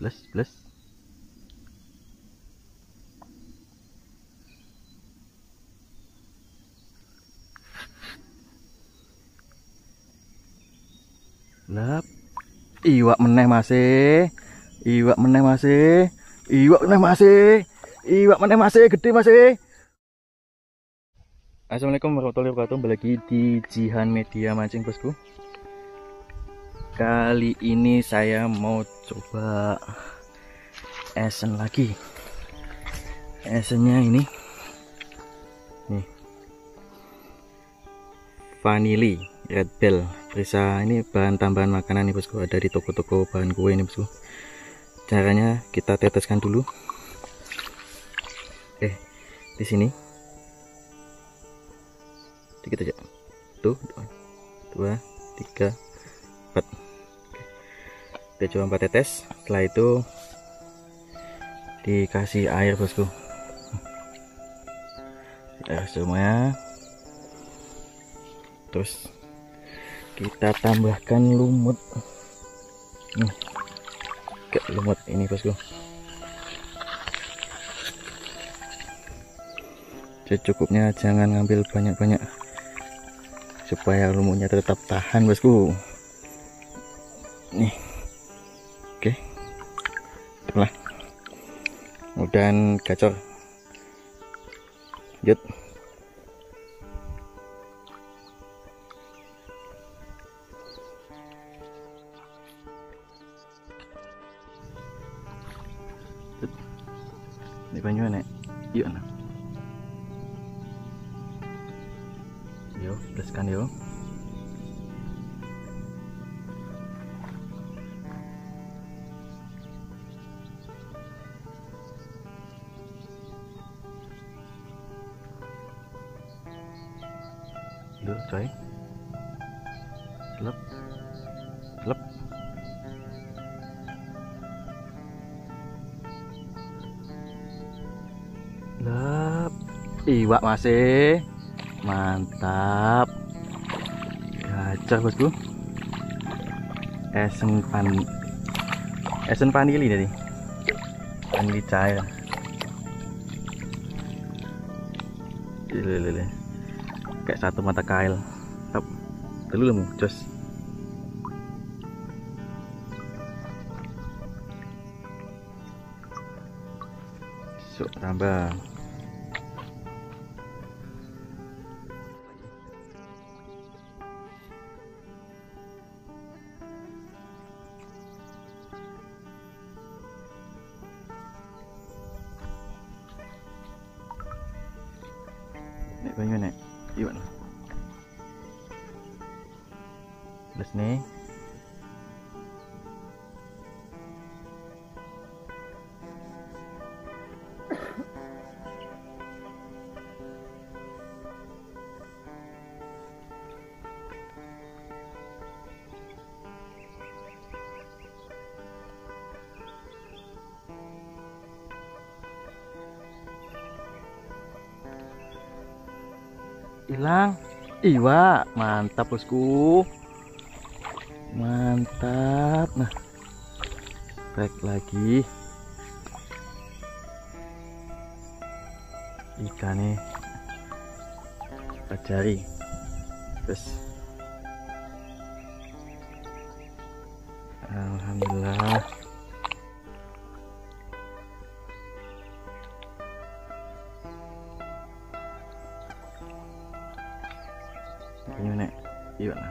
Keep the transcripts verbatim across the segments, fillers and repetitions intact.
plus plus. Lap. Iwak meneh masih. Iwak meneh masih. Iwak meneh masih. Iwak meneh masih gede masih. Assalamualaikum warahmatullahi wabarakatuh. Kembali lagi di Jihan Media Mancing, bosku. Kali ini saya mau coba esen lagi. Esennya ini nih, vanili red bell. Bisa ini bahan tambahan makanan nih, bosku. Ada di toko-toko bahan kue ini, bosku. Caranya kita teteskan dulu. Eh, di sini dikit aja. Tuh, dua, tiga, empat. Kita coba empat tetes. Setelah itu dikasih air, bosku. Ya, semuanya. Terus kita tambahkan lumut. Nih, ke lumut ini, bosku. Secukupnya, jangan ngambil banyak-banyak supaya lumutnya tetap tahan, bosku. Nih, oke, itulah. Kemudian gacor. Lanjut. Ini banyak nek. Iya nah. Yo, pluskan yo. Dulu coy. Selep. Selep. Lep. Iwak masih. Mantap. Gacor, bosku. Esen pan Esen vanili tadi. Vanili cair. Lele. Kayak satu mata kail. Top. Dulu lemu, jos. Sok tambah. Nek banyak nek. Iwak lah. Plus nih. Hilang. Iwak, mantap, bosku. Mantap. Nah, baik lagi ikannya pajari. Terus alhamdulillah. Ini nek, iya lah.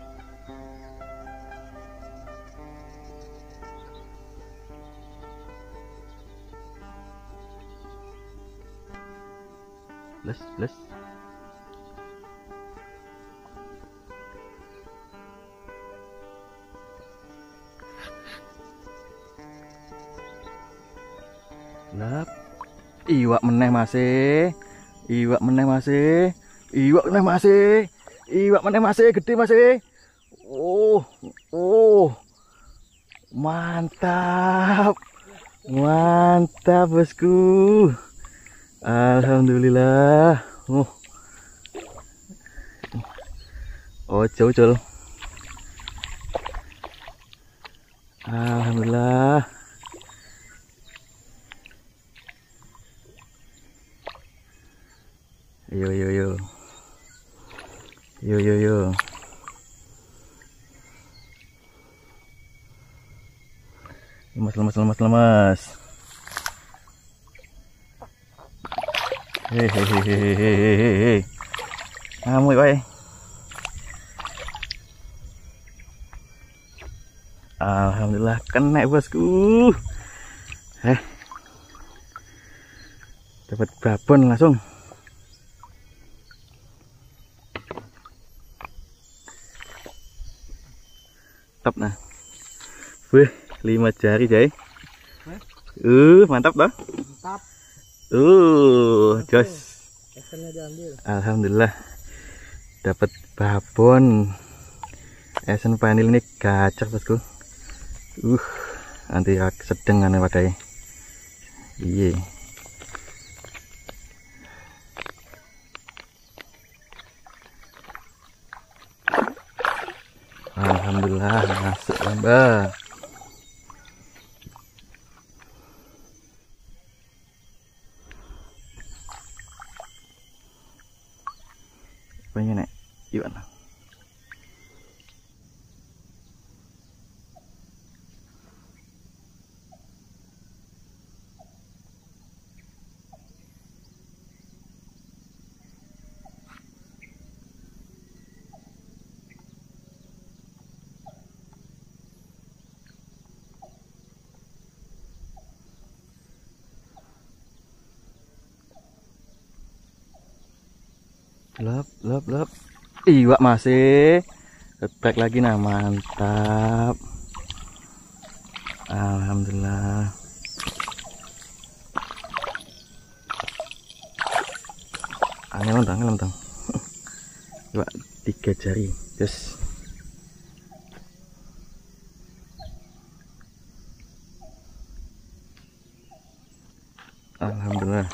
Plus plus. Lap. Iwak meneh masih. Iwak meneh masih. Iwak meneh masih. Iwak meneh masih gede masih. Oh, oh. Mantap. Mantap, bosku. Alhamdulillah. Oh. Oh, jauh-jauh. Alhamdulillah. Yo yo yo. Yo yo yo. Lemas lemas lemas lemas. Hehehehehehe. Ngamuk wae. Alhamdulillah kena bosku. Eh. Dapat babon langsung. Top nah. Wih, lima jari jay. Uh, mantap toh? Mantap. Uh, jos. Esennya diambil. Alhamdulillah dapat babon. Esen panel ini gacor bosku. Uh, nanti sedang aneh wadai. Iya. Alhamdulillah masuk lamba. Pengen nek, gimana? Lep, lep, lep. Iwak masih. Getek lagi nah, mantap. Alhamdulillah. Angin lontang, angin lontang. Iwak tiga jari, yes. Alhamdulillah.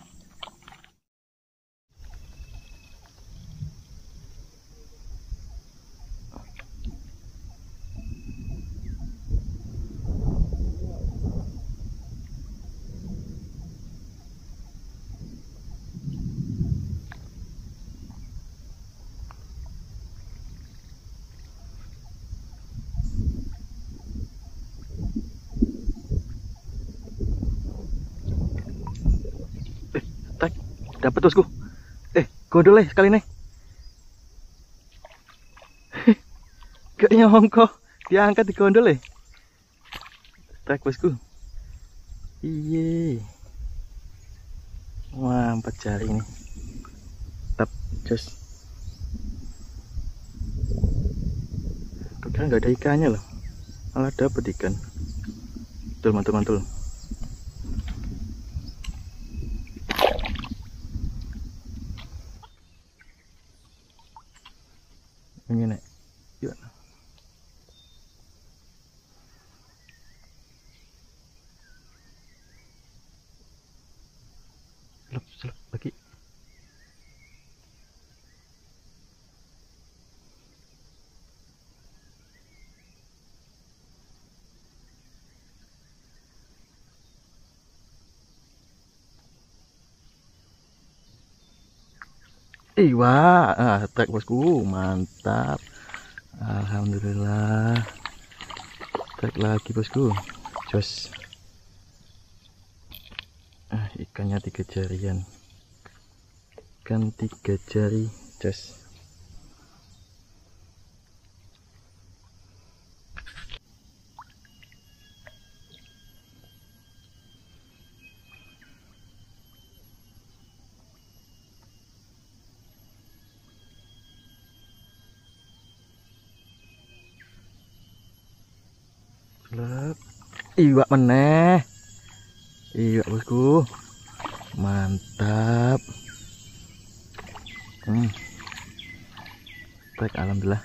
Tak, dapat bosku. Eh, gondol sekali nih. Gak nyongko diangkat di gondol eh. Tak bosku. Iye. Wah, empat jari ini. Tap, just. Kira nggak ada ikannya loh. Malah dapat ikan. Mantul, mantul, mantul. Ini nek, yuk. Selep, selep lagi. Iwa, ah, trek bosku, mantap. Alhamdulillah. Trek lagi bosku, jos. Ah, ikannya tiga jarian. Ikan tiga jari, jos. Lep. Iwak meneh. Iwak bosku. Mantap. Hmm. Baik, alhamdulillah.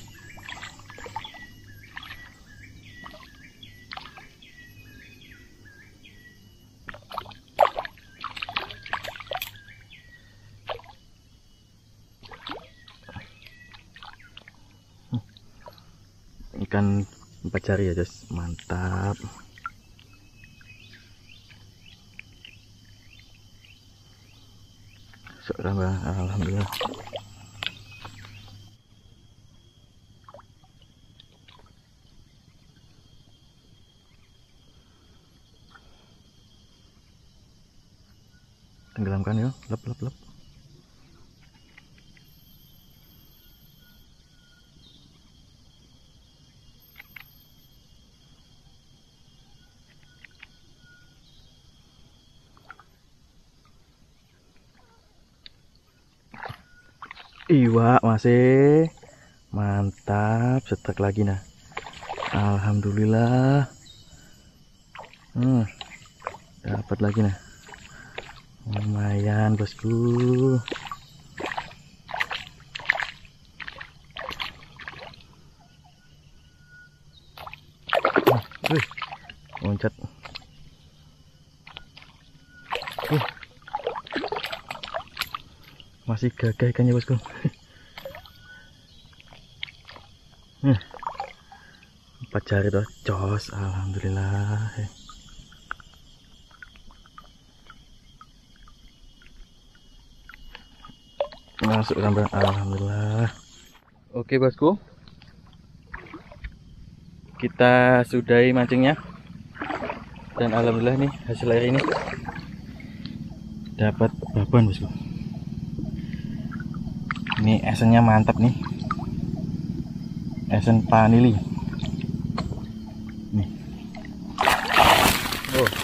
Ikan empat jari ya, guys. Mantap. Masuk tambah, alhamdulillah. Tenggelamkan ya, lep lep lep. Iwak masih mantap, setrek lagi nah. Alhamdulillah. Hmm, dapat lagi nah. Lumayan bosku. Wih, loncat. Uh. Masih gagah ikannya bosku. Hmm. Empat jari tuh, jos, alhamdulillah. Masuk gambar, alhamdulillah. Oke bosku, kita sudahi mancingnya, dan alhamdulillah nih hasil air ini dapat baban bosku. Ini esennya mantap nih, esen vanili nih. Oh,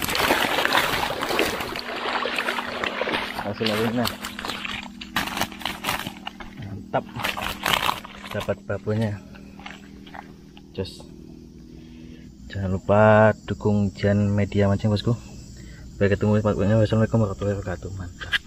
hasil airnya mantap, dapat babonnya jos. Jangan lupa dukung Jan Media Mancing bosku. Sampai ketemu. Wassalamualaikum warahmatullahi wabarakatuh. Mantap.